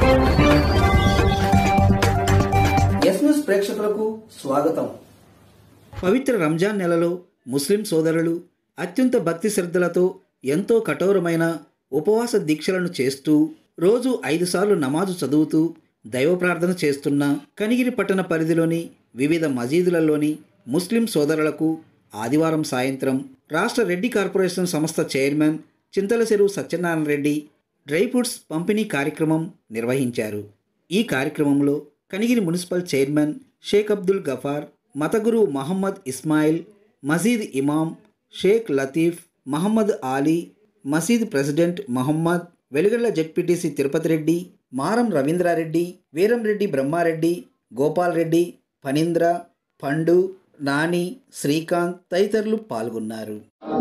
Yes news ప్రేక్షకులకు స్వాగతం. పవిత్ర రంజాన్ నెలలో ముస్లిం సోదరులు అత్యంత భక్తి శ్రద్ధలతో ఎంతో కఠోరమైన ఉపవాస దీక్షలను చేస్తూ రోజు 5 సార్లు నమాజు చదువుతూ దైవ ప్రార్థన చేస్తున్న కనిగిరి పట్టణ పరిధిలోని వివిధ మసీదులలోని ముస్లిం సోదరులకు ఆదివారం సాయంత్రం రాష్ట్ర రెడ్డి కార్పొరేషన్ సంస్థ chairman Chintalacheruvu Satyanarayana Reddy dry fruits పంపిణీ కార్యక్రమం నిర్వహించారు. ఈ కార్యక్రమంలో కనిగిరి మున్సిపల్ చైర్మన్ షేక్ అబ్దుల్ గఫార్, మతగురు మహమ్మద్ ఇస్మాయిల్, మసీద్ ఇమాం షేక్ లతీఫ్, మహమ్మద్ ఆలీ, మసీద్ ప్రెసిడెంట్ మహమ్మద్, వెలుగళ్ల జెడ్పీటీసీ తిరుపతి రెడ్డి, మారం రవీంద్రారెడ్డి, వీరంరెడ్డి బ్రహ్మారెడ్డి, గోపాల్ రెడ్డి, ఫణీంద్ర, పండు, నాని, శ్రీకాంత్ తదితరులు పాల్గొన్నారు.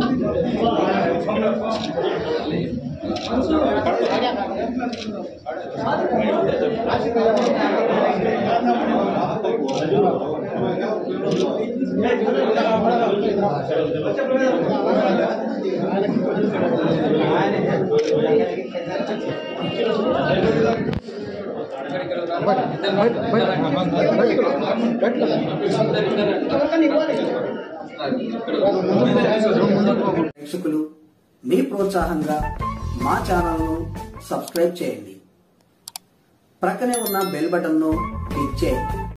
ప్రేక్షకులు మీ ప్రోత్సాహంగా మా ఛానల్ను సబ్స్క్రైబ్ చేయండి. ప్రక్కనే ఉన్న బెల్ బటన్ను క్లిక్ చేయండి.